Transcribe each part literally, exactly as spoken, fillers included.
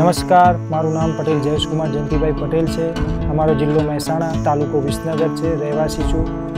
नमस्कार, मारू नाम पटेल जयेश कुमार जयंतीभाई पटेल है। अमारो जिल्लो महेसाणा, तालुको विसनगर है। रहेवासी छूँ।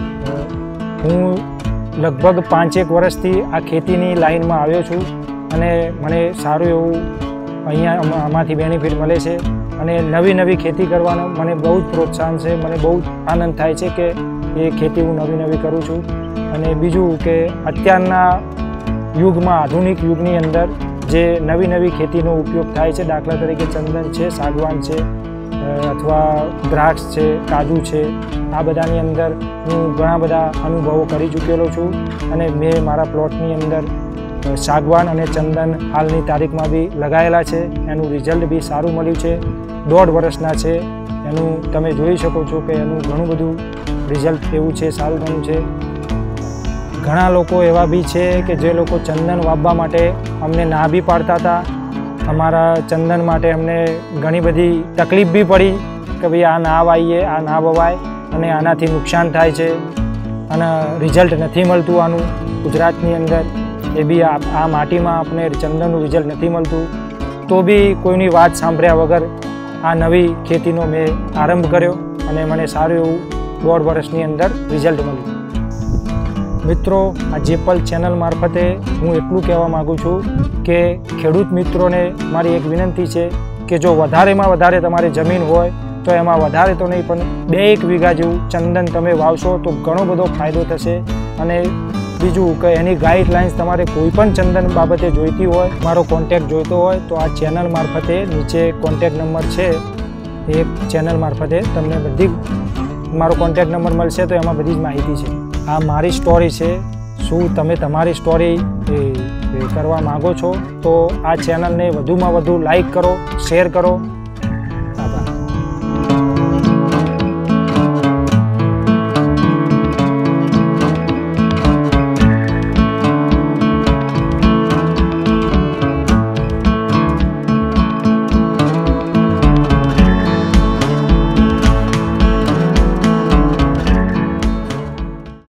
हूँ लगभग पांचेक वर्षथी आ खेतीनी लाइन में आव्यो छूँ अने मने सारूं एवुं अहींया आमांथी बेनिफिट मळे छे अने नवी नवी खेती करवानो मने बहुत प्रोत्साहन है। मने बहुत आनंद थाय छे के ए खेती हूँ नवी नवी करूँ छूँ। अने बीजुं के अत्यारना युगमां आधुनिक युगनी अंदर जे नवी नवी खेतीनो उपयोग थाय छे, दाखला तरीके चंदन है, सागवान है अथवा द्राक्ष है, काजू है, आ बधानी अंदर हूँ घणा बधा अनुभवों करी चूकेलो छूँ। अने मैं मारा प्लॉटनी अंदर सागवान अने चंदन हालनी तारीख में भी लगायेला छे। एनु रिजल्ट भी सारूं मळ्युं छे। दौड़ वर्षना छे। एनु तमे जोई शको छो कि एनु घणुं बधुं रिजल्ट एवुं छे, सारूं बन्युं छे। घणा लोको एवा भी छे कि जे लोको चंदन वाववा माटे अमने ना भी पाड़ता था। अमारा चंदन माटे अमने घणी बधी तकलीफ भी पड़ी कि भाई आ ना वाईए, आ ना ववाय अने आनाथी नुकसान थाय छे अने रिजल्ट नथी मळतुं। आनुं गुजरातनी अंदर ए बी आ, आ माटीमां आपणे चंदननुं रिजल्ट नथी मळतुं। तो भी कोईनी वात सांभळ्या वगर आ नवी खेतीनो मैं आरंभ कर्यो अने मने सारुं एवुं दौड़ वर्षनी अंदर रिजल्ट मळ्युं। मित्रों, आ जेपल चेनल मार्फते हूँ एटलुं कहेवा मागुं छूं कि खेडूत मित्रोने मारी एक विनंती है कि जो वधारे में वधारे तमारी जमीन होय तो एमां वधारे तो नहीं पण बे एक वीघा जेवुं चंदन तमे वावशो तो घणो बधो फायदो थशे। अने बीजुं कि एनी गाइडलाइन्स तमारे कोईपण चंदन बाबते जोईती होय, मारो कॉन्टेक्ट जोईतो होय तो आ चेनल मार्फते नीचे कॉन्टेक्ट नंबर है, एक चेनल मार्फते तमने बधी मारो कॉन्टेक्ट नंबर मळशे तो एमां बधी ज माहिती है। आ मारी स्टोरी है। शू तमे तमारी स्टोरी करवा मांगो छो तो आ चेनल ने वधु में वधु लाइक करो, शेर करो